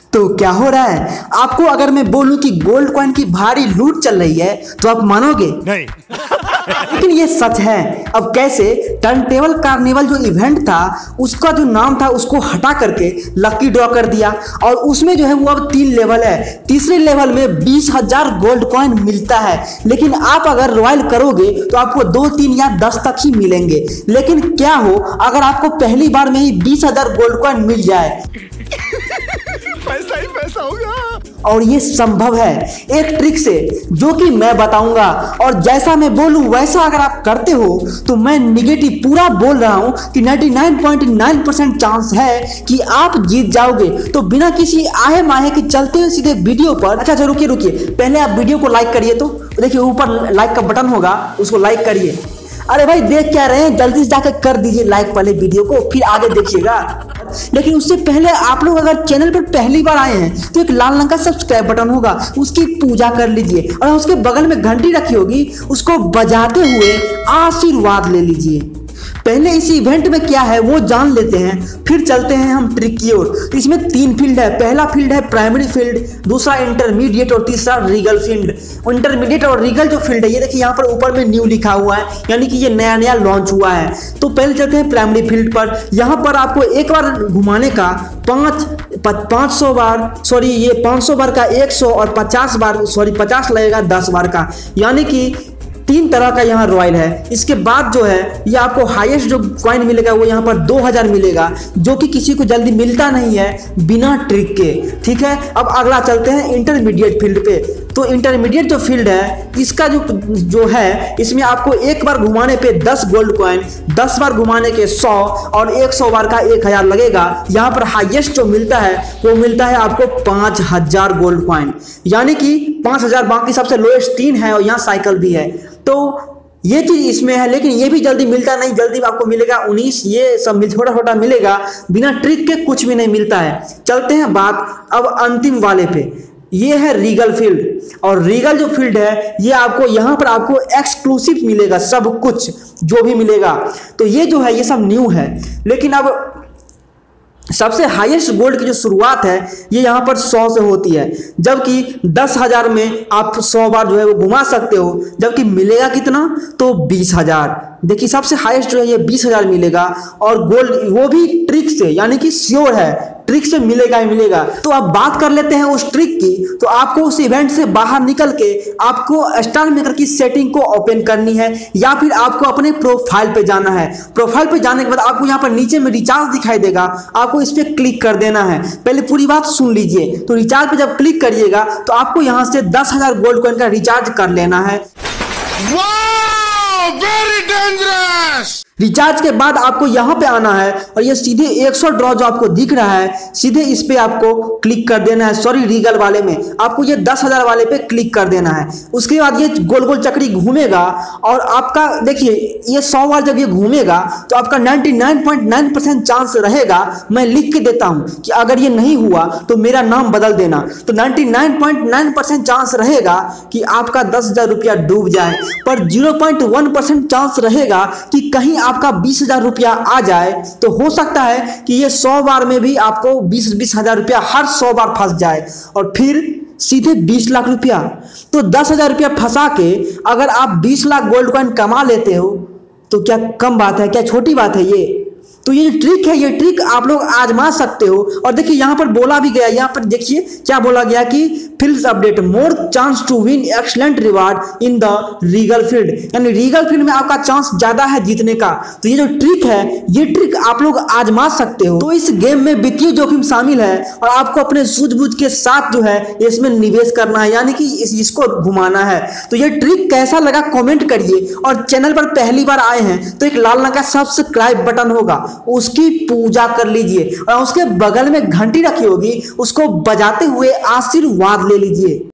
तो क्या हो रहा है? आपको अगर मैं बोलूं कि गोल्ड कॉइन की भारी लूट चल रही है तो आप मानोगे नहीं। लेकिन ये सच है। अब कैसे? टर्नटेबल कार्निवल जो इवेंट था उसका जो नाम था उसको हटा करके लकी ड्रॉ कर दिया और उसमें जो है वो अब 3 लेवल है। तीसरे लेवल में 20,000 गोल्ड कॉइन मिलता है, लेकिन आप अगर रॉयल करोगे तो आपको 2, 3 या 10 तक ही मिलेंगे। लेकिन क्या हो अगर आपको पहली बार में ही 20,000 गोल्ड कॉइन मिल जाए? पैसा ही पैसा होगा। और ये संभव है एक ट्रिक से जो कि मैं बताऊंगा, और जैसा मैं बोलूं वैसा अगर आप करते हो तो मैं निगेटिव पूरा बोल रहा हूं कि 99.9% चांस है कि आप जीत जाओगे। तो बिना किसी आहे माहे के चलते हैं सीधे वीडियो पर। अच्छा रुकिए पहले आप वीडियो को लाइक करिए। तो देखिए ऊपर लाइक का बटन होगा, उसको लाइक करिए। अरे भाई देख क्या रहे हैं, जल्दी से जाकर कर दीजिए लाइक पहले वीडियो को, फिर आगे देखिएगा। लेकिन उससे पहले आप लोग अगर चैनल पर पहली बार आए हैं तो एक लाल रंग का सब्सक्राइब बटन होगा, उसकी पूजा कर लीजिए और उसके बगल में घंटी रखी होगी, उसको बजाते हुए आशीर्वाद ले लीजिए। पहले इस इवेंट में क्या है वो जान लेते हैं, फिर चलते हैं हम ट्रिक की ओर। इसमें 3 फील्ड है। पहला फील्ड है प्राइमरी फील्ड, दूसरा इंटरमीडिएट और तीसरा रीगल फील्ड। इंटरमीडिएट और रीगल जो फील्ड है ये देखिए यहाँ पर ऊपर में न्यू लिखा हुआ है, यानी कि ये नया लॉन्च हुआ है। तो पहले चलते हैं प्राइमरी फील्ड पर। यहाँ पर आपको एक बार घुमाने का 500 बार, सॉरी ये 500 बार का 100 और 50 बार, सॉरी 50 लगेगा 10 बार का, यानी कि 3 तरह का यहाँ रॉयल है। इसके बाद जो है ये आपको हाईएस्ट जो कॉइन मिलेगा वो यहाँ पर 2000 मिलेगा, जो कि किसी को जल्दी मिलता नहीं है बिना ट्रिक के। ठीक है, अब अगला चलते हैं इंटरमीडिएट फील्ड पे। तो इंटरमीडिएट जो फील्ड है इसका जो है इसमें आपको एक बार घुमाने पे 10 गोल्ड कॉइन, 10 बार घुमाने के 100 और 100 बार का 1000 लगेगा। यहाँ पर हाईएस्ट जो मिलता है वो मिलता है आपको 5000 गोल्ड कॉइन, यानी कि 5000, बाकी सबसे लोएस्ट 3 है और यहाँ साइकिल भी है। तो ये चीज इसमें है, लेकिन ये भी जल्दी मिलता नहीं। जल्दी आपको मिलेगा 19, ये सब छोटा मिलेगा, बिना ट्रिक के कुछ भी नहीं मिलता है। चलते हैं बात अब अंतिम वाले पे। ये है रीगल फील्ड, और रीगल जो फील्ड है ये आपको यहाँ पर आपको एक्सक्लूसिव मिलेगा, सब कुछ जो भी मिलेगा। तो ये जो है ये सब न्यू है, लेकिन अब सबसे हाईएस्ट गोल्ड की जो शुरुआत है ये यहाँ पर 100 से होती है, जबकि 10,000 में आप 100 बार जो है वो घुमा सकते हो, जबकि मिलेगा कितना तो 20,000। देखिए सबसे हाईएस्ट जो है ये 20,000 मिलेगा, और गोल्ड वो भी ट्रिक से, यानी कि श्योर है ट्रिक से मिलेगा ही मिलेगा। तो अब बात कर लेते हैं उस ट्रिक की। तो आपको उस इवेंट से बाहर निकल के आपको स्टार मेकर की सेटिंग को ओपन करनी है, या फिर आपको अपने प्रोफाइल पे जाना है। प्रोफाइल पे जाने के बाद आपको यहाँ पर नीचे में रिचार्ज दिखाई देगा, आपको इस पर क्लिक कर देना है। पहले पूरी बात सुन लीजिए। तो रिचार्ज पे जब क्लिक करिएगा तो आपको यहाँ से 10,000 गोल्ड कॉइन का रिचार्ज कर लेना है। Very dangerous. रिचार्ज के बाद आपको यहाँ पे आना है और ये सीधे 100 ड्रॉ जो आपको दिख रहा है सीधे इस पे आपको क्लिक कर देना है। सॉरी रीगल वाले में आपको ये 10,000 वाले पे क्लिक कर देना है। उसके बाद ये गोल गोल चक्री घूमेगा और आपका देखिए ये 100 बार जब ये घूमेगा तो आपका 99.9% चांस रहेगा। मैं लिख के देता हूँ कि अगर ये नहीं हुआ तो मेरा नाम बदल देना। तो 99.9% चांस रहेगा कि आपका 10,000 रुपया डूब जाए, पर 0.1% चांस रहेगा कि कहीं आपका 20,000 रुपया आ जाए। तो हो सकता है कि ये 100 बार में भी आपको 20,000 रुपया हर 100 बार फंस जाए और फिर सीधे 20 लाख रुपया। तो 10,000 रुपया फंसा के अगर आप 20 लाख गोल्ड कॉइन कमा लेते हो तो क्या कम बात है, क्या छोटी बात है ये? तो ये जो ट्रिक है ये ट्रिक आप लोग आजमा सकते हो। और देखिए यहाँ पर बोला भी गया, यहाँ पर देखिए क्या बोला गया कि field update more chance to win excellent reward in the regal field, यानी रीगल फील्ड में आपका चांस ज्यादा है जीतने का। तो ये जो ट्रिक है ये ट्रिक आप लोग आजमा सकते हो। तो इस गेम में वित्तीय जोखिम शामिल है और आपको अपने सूझबूझ के साथ जो है इसमें निवेश करना है, यानी कि इसको घुमाना है। तो ये ट्रिक कैसा लगा कमेंट करिए, और चैनल पर पहली बार आए हैं तो एक लाल रंग का सब्सक्राइब बटन होगा, उसकी पूजा कर लीजिए और उसके बगल में घंटी रखी होगी, उसको बजाते हुए आशीर्वाद ले लीजिए।